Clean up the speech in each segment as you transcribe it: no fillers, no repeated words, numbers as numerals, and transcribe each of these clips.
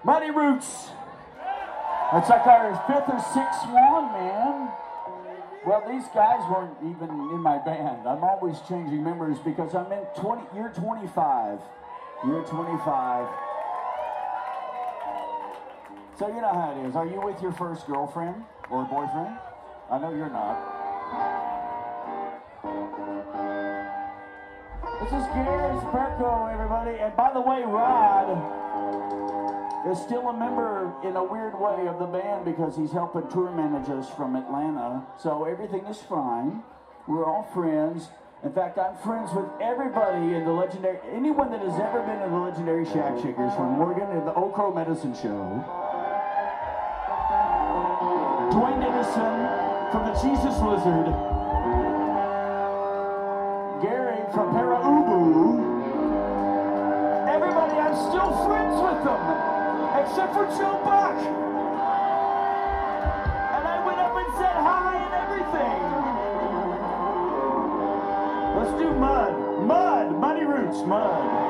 Muddy Roots. That's like our fifth or sixth one, man. Well, these guys weren't even in my band. I'm always changing members because I'm in year 25. Year 25. So you know how it is. Are you with your first girlfriend or boyfriend? I know you're not. This is Gary Sperko, everybody. And by the way, Rod is still a member in a weird way of the band because he's helping tour manage us from Atlanta. So everything is fine. We're all friends. In fact, I'm friends with everybody in the legendary, anyone that has ever been in the legendary Shack Shakers, from Morgan and the Oak Crow Medicine Show, Dwayne Edison from the Jesus Lizard, Gary from Para Ubu. Everybody, I'm still friends with them, except for Joe Buck. And I went up and said hi and everything. Let's do Mud. Mud. Muddy Roots. Mud.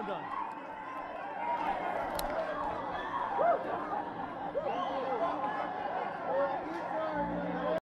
done. Woo!